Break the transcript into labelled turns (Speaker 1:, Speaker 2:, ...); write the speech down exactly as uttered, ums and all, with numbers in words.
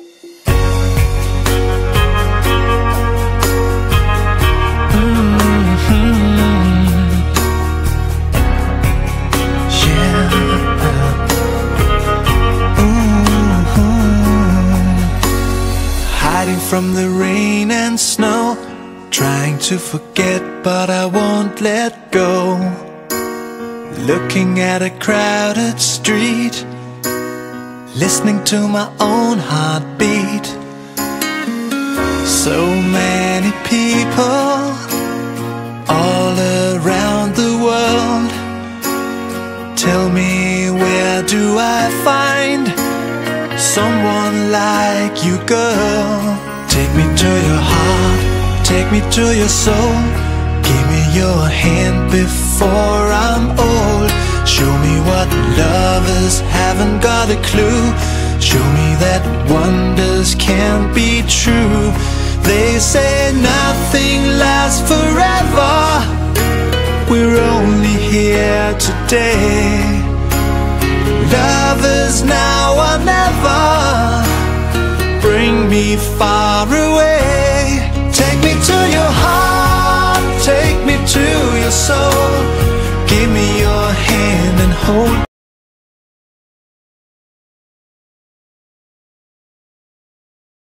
Speaker 1: From the rain and snow, trying to forget but I won't let go. Looking at a crowded street, listening to my own heartbeat. So many people all around the world. Tell me, where do I find someone like you, girl? Take me to your heart, take me to your soul. Give me your hand before I'm old. Show me what lovers haven't got a clue. Show me that wonders can't be true. They say nothing lasts forever. We're only here today. Lovers now or never. Bring me far away. Take me to your heart.